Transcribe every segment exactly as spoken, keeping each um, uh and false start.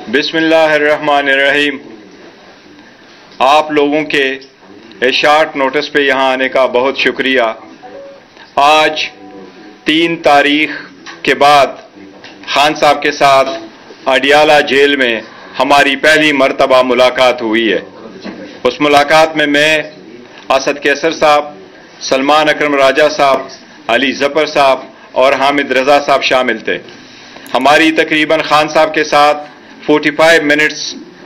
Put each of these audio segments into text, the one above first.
बिस्मिल्लाहिर्रहमानिर्रहीम। आप लोगों के ए शार्ट नोटिस पे यहाँ आने का बहुत शुक्रिया। आज तीन तारीख के बाद खान साहब के साथ अडियाला जेल में हमारी पहली मर्तबा मुलाकात हुई है। उस मुलाकात में मैं, असद कैसर साहब, सलमान अकरम राजा साहब, अली जफर साहब और हामिद रजा साहब शामिल थे। हमारी तकरीबन खान साहब के साथ पैंतालीस मिनट्स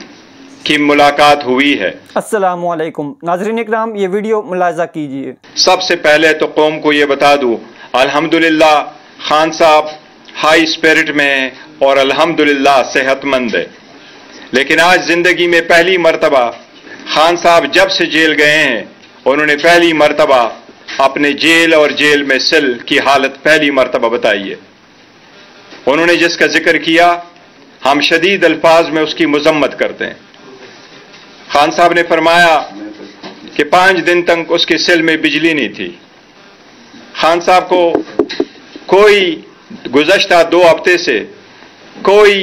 की मुलाकात हुई है। अस्सलामु अलैकुम नाज़रीन इकराम, ये वीडियो मुलाज़ा कीजिए। सबसे पहले तो कौम को ये बता दूं, अल्हम्दुलिल्लाह खान साहब हाई स्पिरिट में हैं और अल्हम्दुलिल्लाह सेहतमंद है। लेकिन आज जिंदगी में पहली मर्तबा खान साहब जब से जेल गए हैं, उन्होंने पहली मर्तबा अपने जेल और जेल में सेल की हालत पहली मर्तबा बताई है। उन्होंने जिसका जिक्र किया, हम शदीद अल्फाज में उसकी मजम्मत करते हैं। खान साहब ने फरमाया कि पांच दिन तक उसके सेल में बिजली नहीं थी। खान साहब को कोई गुज़श्ता दो हफ्ते से कोई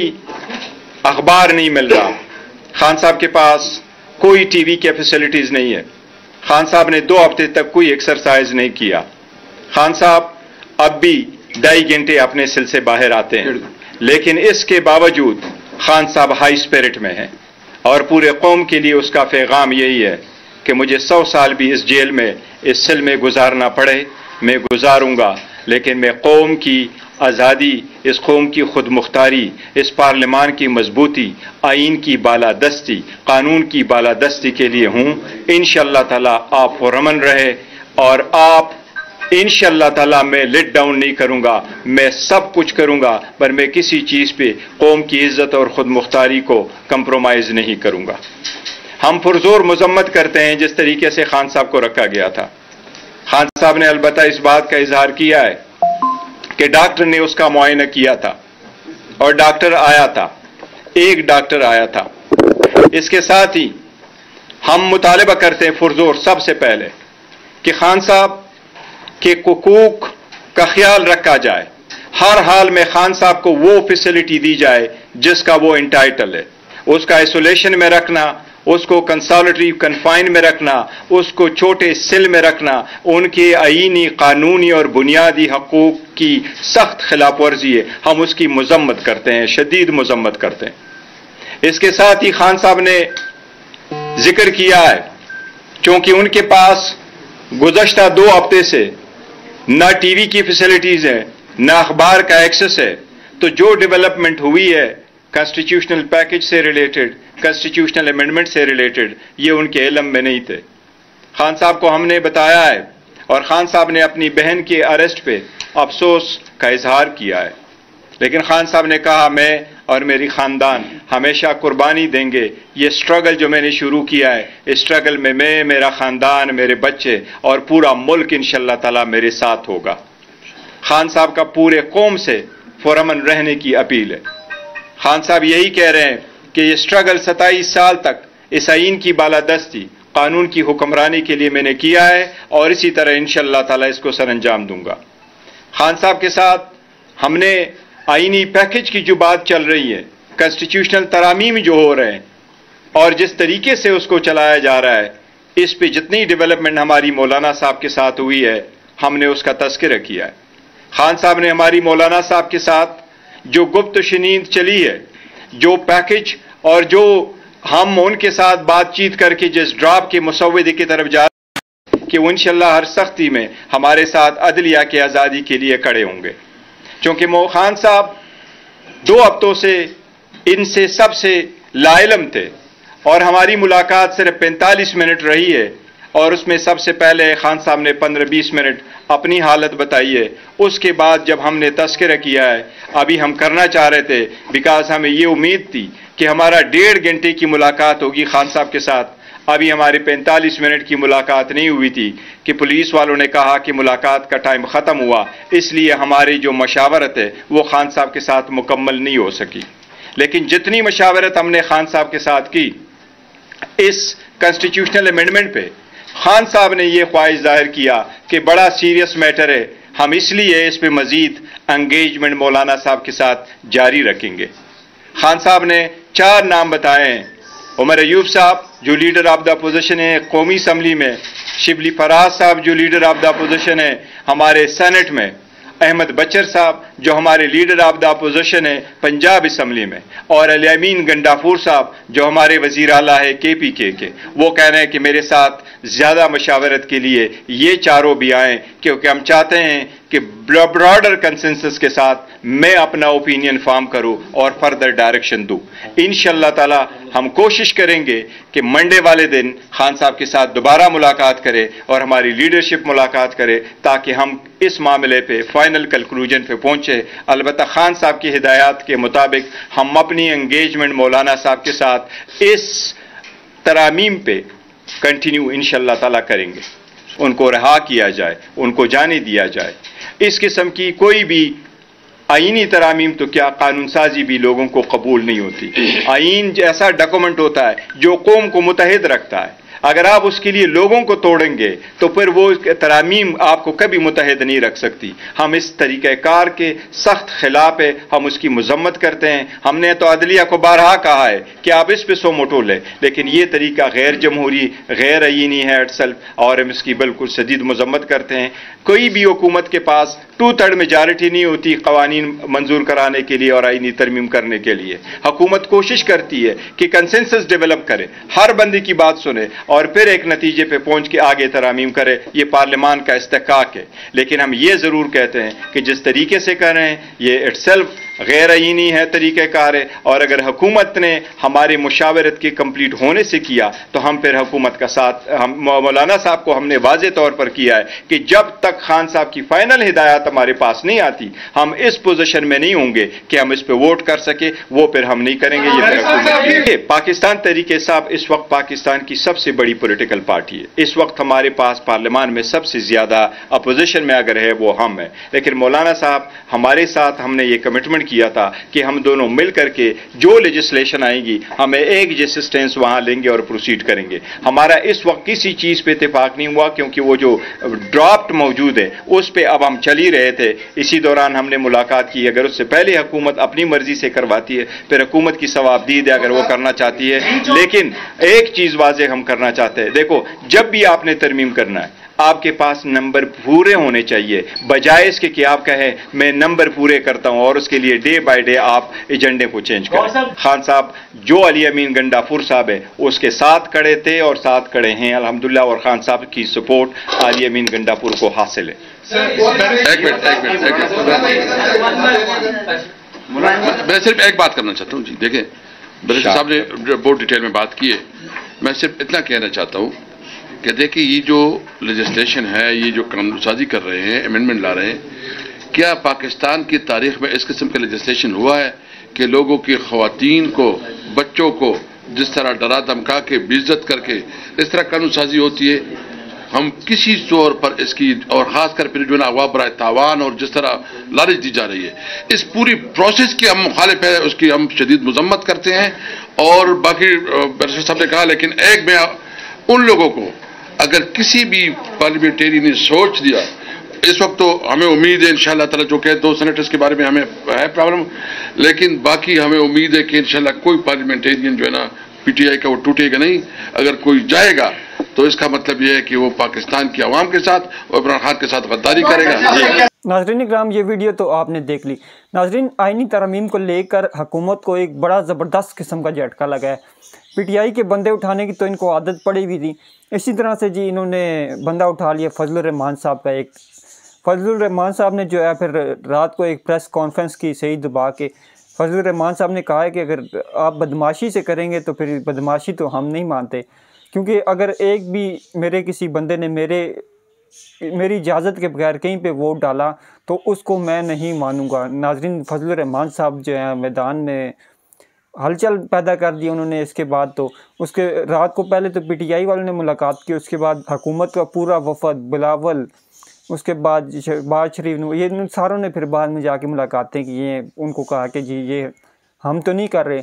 अखबार नहीं मिल रहा। खान साहब के पास कोई टीवी की फैसिलिटीज नहीं है। खान साहब ने दो हफ्ते तक कोई एक्सरसाइज नहीं किया। खान साहब अब भी ढाई घंटे अपने सेल से बाहर आते हैं, लेकिन इसके बावजूद खान साहब हाई स्पिरिट में हैं और पूरे कौम के लिए उसका पैगाम यही है कि मुझे सौ साल भी इस जेल में, इस सेल में गुजारना पड़े, मैं गुजारूंगा, लेकिन मैं कौम की आज़ादी, इस कौम की खुद मुख्तारी, इस पार्लिमान की मजबूती, आइन की बालादस्ती, कानून की बालादस्ती के लिए हूँ। इंशाअल्लाह ताला आप पुरअमन रहे और आप इंशाअल्लाह ताला मैं लेट डाउन नहीं करूंगा, मैं सब कुछ करूंगा, पर मैं किसी चीज पे कौम की इज्जत और खुद मुख्तारी को कंप्रोमाइज नहीं करूंगा। हम पुरजोर मजम्मत करते हैं जिस तरीके से खान साहब को रखा गया था। खान साहब ने अलबत्ता इस बात का इजहार किया है कि डॉक्टर ने उसका मुआयना किया था और डॉक्टर आया था, एक डॉक्टर आया था। इसके साथ ही हम मुतालबा करते हैं पुरजोर सबसे पहले कि खान साहब के हुकूक का ख्याल रखा जाए। हर हाल में खान साहब को वो फैसिलिटी दी जाए जिसका वो इंटाइटल है। उसका आइसोलेशन में रखना, उसको कंसोलिटरी कन्फाइन में रखना, उसको छोटे सेल में रखना, उनके आईनी, कानूनी और बुनियादी हकूक की सख्त खिलाफ वर्जी है। हम उसकी मजम्मत करते हैं, शदीद मजम्मत करते हैं। इसके साथ ही खान साहब ने जिक्र किया है, क्योंकि उनके पास गुज़श्ता दो हफ्ते से ना टीवी की फैसिलिटीज है, ना अखबार का एक्सेस है, तो जो डेवलपमेंट हुई है कॉन्स्टिट्यूशनल पैकेज से रिलेटेड, कॉन्स्टिट्यूशनल अमेंडमेंट से रिलेटेड, ये उनके इल्म में नहीं थे। खान साहब को हमने बताया है और खान साहब ने अपनी बहन के अरेस्ट पे अफसोस का इजहार किया है, लेकिन खान साहब ने कहा मैं और मेरी खानदान हमेशा कुर्बानी देंगे। ये स्ट्रगल जो मैंने शुरू किया है, इस स्ट्रगल में मैं, मेरा खानदान, मेरे बच्चे और पूरा मुल्क इंशाअल्लाह ताला मेरे साथ होगा। खान साहब का पूरे कौम से पुरअमन रहने की अपील है। खान साहब यही कह रहे हैं कि ये स्ट्रगल सताईस साल तक इस आइन की बालादस्ती, कानून की हुक्मरानी के लिए मैंने किया है और इसी तरह इंशाअल्लाह ताला इसको सर अंजाम दूंगा। खान साहब के साथ हमने आईनी पैकेज की जो बात चल रही है, कॉन्स्टिट्यूशनल तरामीम जो हो रहे हैं और जिस तरीके से उसको चलाया जा रहा है, इस पे जितनी डेवलपमेंट हमारी मौलाना साहब के साथ हुई है, हमने उसका तज़किरा किया है। खान साहब ने हमारी मौलाना साहब के साथ जो गुप्त शनीद चली है, जो पैकेज और जो हम उनके साथ बातचीत करके जिस ड्राफ्ट के मुसव्वदे की तरफ जा रहे हैं कि वो इंशाअल्लाह हर सख्ती में हमारे साथ अदलिया की आज़ादी के लिए खड़े होंगे। क्योंकि मो खान साहब दो हफ्तों से इनसे सबसे लाइलम थे और हमारी मुलाकात सिर्फ पैंतालीस मिनट रही है और उसमें सबसे पहले खान साहब ने पंद्रह बीस मिनट अपनी हालत बताई है। उसके बाद जब हमने तज़किरा किया है, अभी हम करना चाह रहे थे, बिकॉज हमें ये उम्मीद थी कि हमारा डेढ़ घंटे की मुलाकात होगी खान साहब के साथ। अभी हमारी पैंतालीस मिनट की मुलाकात नहीं हुई थी कि पुलिस वालों ने कहा कि मुलाकात का टाइम ख़त्म हुआ, इसलिए हमारी जो मशावरत है वो खान साहब के साथ मुकम्मल नहीं हो सकी। लेकिन जितनी मशावरत हमने खान साहब के साथ की इस कॉन्स्टिट्यूशनल अमेंडमेंट पे, खान साहब ने ये ख्वाहिश जाहिर किया कि बड़ा सीरियस मैटर है, हम इसलिए इस पे मजीद एंगेजमेंट मौलाना साहब के साथ जारी रखेंगे। खान साहब ने چار نام بتائے ہیں۔ عمر ایوب صاحب جو لیڈر آف دا اپوزیشن ہے قومی اسمبلی میں، شبلی فراز صاحب جو لیڈر آف دا اپوزیشن ہے ہمارے سینٹ میں، احمد بچر صاحب جو ہمارے لیڈر آف دا اپوزیشن ہے پنجاب اسمبلی میں، اور علی امین گنڈافور صاحب جو ہمارے وزیر اعلیٰ ہے کے پی کے کے۔ وہ کہہ رہے ہیں کہ میرے ساتھ زیادہ مشاورت کے لیے یہ چاروں بھی آئیں، کیونکہ ہم چاہتے ہیں کہ براڈر کنسنسس کے ساتھ میں اپنا اوپینین فارم کروں اور فردر ڈائریکشن دوں۔ انشاءاللہ تعالی ہم کوشش کریں گے کہ منڈے والے دن خان صاحب کے ساتھ دوبارہ ملاقات کرے اور ہماری لیڈرشپ ملاقات کرے تاکہ ہم اس معاملے پہ فائنل کنکلوژن پہ پہنچے۔ البتہ خان صاحب کی ہدایات کے مطابق ہم اپنی انگیجمنٹ مولانا صاحب کے ساتھ اس ترامیم پہ کنٹینیو انشاءاللہ تعالی کریں گے۔ ان کو رہا کیا جائے، ان کو جانے دیا جائے۔ اس قسم کی کوئی بھی آئینی ترامیم تو کیا قانون سازی بھی لوگوں کو قبول نہیں ہوتی۔ آئین ایسا ڈاکومنٹ ہوتا ہے جو قوم کو متحد رکھتا ہے۔ اگر آپ اس کے لیے لوگوں کو توڑیں گے تو پھر وہ ترامیم آپ کو کبھی متحد نہیں رکھ سکتی۔ ہم اس طریقہ کار کے سخت خلاف ہے، ہم اس کی مذمت کرتے ہیں۔ ہم نے تو عدلیہ کو بارہا کہا ہے کہ آپ اس پہ سو موٹو لیں، لیکن یہ طریقہ غیر جمہوری، غیر آئینی ہے ایٹ سیلف، اور ہم اس کی بالکل شدید مذمت کرتے ہیں۔ کوئی بھی حکومت کے پاس ٹو تھرڈ میجارٹی نہیں ہوتی قوانین منظور کرانے کے لیے اور آئینی ترمیم کرنے کے لیے۔ حکومت کوشش کرتی ہے کہ کنسنسس ڈیولپ کرے، ہر بندے کی بات سنے اور پھر ایک نتیجے پہ پہنچ کے آگے ترامیم کرے۔ یہ پارلیمان کا استحقاق ہے، لیکن ہم یہ ضرور کہتے ہیں کہ جس طریقے سے کر رہے ہیں یہ اٹ سیلف غیر آئینی ہے، طریقہ کار ہے، اور اگر حکومت نے ہماری مشاورت کے کمپلیٹ ہونے سے کیا تو ہم پھر حکومت کا ساتھ، ہم مولانا صاحب کو ہم نے واضح طور پر کیا ہے کہ جب تک خان صاحب کی فائنل ہدایات ہمارے پاس نہیں آتی ہم اس پوزیشن میں نہیں ہوں گے کہ ہم اس پہ ووٹ کر سکے، وہ پھر ہم نہیں کریں گے۔ یہ پھر حکومت کی۔ پاکستان تحریک انصاف اس وقت پاکستان کی سب سے بڑی پولیٹیکل پارٹی ہے۔ اس وقت ہمارے پاس پارلیمان میں سب سے زیادہ اپوزیشن میں اگر ہے وہ ہم ہیں، لیکن مولانا صاحب ہمارے ساتھ ہم نے یہ کمٹمنٹ کیا تھا کہ ہم دونوں مل کر کے جو لیجسلیشن آئے گی ہمیں ایک جیسے سٹینس وہاں لیں گے اور پروسیڈ کریں گے۔ ہمارا اس وقت کسی چیز پہ اتفاق نہیں ہوا کیونکہ وہ جو ڈرافٹ موجود ہے اس پہ اب ہم چل ہی رہے تھے۔ اسی دوران ہم نے ملاقات کی، اگر اس سے پہلے حکومت اپنی مرضی سے کرواتی ہے پھر حکومت کی ثوابدید ہے اگر وہ کرنا چاہتی ہے، لیکن ایک چیز واضح ہم کرنا چاہتے ہیں، دیکھو جب بھی آپ نے ترمیم کرنا ہے آپ کے پاس نمبر پورے ہونے چاہیے، بجائے اس کے کہ آپ کہیں میں نمبر پورے کرتا ہوں اور اس کے لیے ڈے بائی ڈے آپ ایجنڈے کو چینج کریں۔ خان صاحب جو علی امین گنڈافور صاحب ہے اس کے ساتھ کھڑے تھے اور ساتھ کھڑے ہیں الحمدللہ، اور خان صاحب کی سپورٹ علی امین گنڈافور کو حاصل ہے۔ ایک منٹ ایک منٹ ایک منٹ میں صرف ایک بات کرنا چاہتا ہوں جی، دیکھیں بریلوی صاحب نے بہت ڈیٹیل میں بات کی ہے، میں صرف اتنا کہنا چاہتا ہوں کہ دیکھیں یہ جو لیجسلیشن ہے، یہ جو قانون سازی کر رہے ہیں، امینڈمنٹ لا رہے ہیں، کیا پاکستان کی تاریخ میں اس قسم کا لیجسلیشن ہوا ہے کہ لوگوں کی خواتین کو، بچوں کو جس طرح ڈرا دھمکا کے بے عزت کر کے اس طرح قانون سازی ہوتی ہے؟ ہم کسی طور پر اس کی، اور خاص کر پھر جو نا عوام برائے تاوان اور جس طرح لالچ دی جا رہی ہے، اس پوری پروسیس کی ہم مخالف ہیں، اس کی ہم شدید مذمت کرتے ہیں۔ اور باقی بیرسٹر صاحب نے کہا، لیکن ایک میں ان لوگوں کو اگر کسی بھی پارلیمنٹری نے سوچ لیا، اس وقت تو ہمیں امید ہے انشاءاللہ تعالی جو کہ دو سینیٹرز کے بارے میں ہمیں ہے پرابلم، لیکن باقی ہمیں امید ہے کہ انشاءاللہ کوئی پارلیمنٹیرین جو ہے نا پی ٹی آئی کا وہ ٹوٹے گا نہیں۔ اگر کوئی جائے گا تو اس کا مطلب یہ ہے کہ وہ پاکستان کی عوام کے ساتھ اور عمران خان کے ساتھ غداری کرے گا۔ ناظرین اکرام یہ ویڈیو تو آپ نے دیکھ لی۔ ناظرین آئینی ترامیم کو لے کر حکومت کو ایک بڑا زبردست قسم کا جھٹکا لگا ہے۔ پی ٹی آئی کے بندے اٹھانے کی تو ان کو عادت پڑی ہوئی تھی، اسی طرح سے جی انہوں نے بندہ اٹھا لیا فضل الرحمان صاحب کا۔ ایک فضل الرحمان صاحب نے جو ہے پھر رات کو ایک پریس کانفرنس کی صحیح دبا کے، فضل الرحمان صاحب نے کہا ہے کہ اگر آپ بدماشی سے کریں گے تو پھر بدماشی تو ہم نہیں مانتے، کیونکہ اگر ایک بھی میرے کسی بندے نے میرے میری اجازت کے بغیر کہیں پہ ووٹ ڈالا تو اس کو میں نہیں مانوں گا۔ ناظرین فضل الرحمان صاحب جو ہیں میدان میں ہلچل پیدا کر دی انہوں نے۔ اس کے بعد تو اس کے رات کو پہلے تو پی ٹی آئی والوں نے ملاقات کی، اس کے بعد حکومت کا پورا وفد، بلاول، اس کے بعد شہباز شریف، یہ ساروں نے پھر بعد میں جا کے ملاقاتیں کی ہیں، ان کو کہا کہ جی یہ ہم تو نہیں کر رہے۔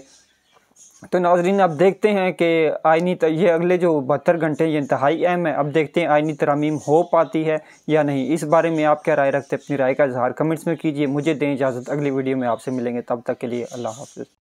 تو ناظرین اب دیکھتے ہیں کہ آئینی یہ اگلے جو بہتر گھنٹے یہ انتہائی اہم ہے، اب دیکھتے ہیں آئینی ترامیم ہو پاتی ہے یا نہیں۔ اس بارے میں آپ کیا رائے رکھتے ہیں؟ اپنی رائے کا اظہار کمنٹس میں کیجیے۔ مجھے دیں اجازت، اگلی ویڈیو میں آپ سے ملیں گے، تب تک کے لیے اللہ حافظ۔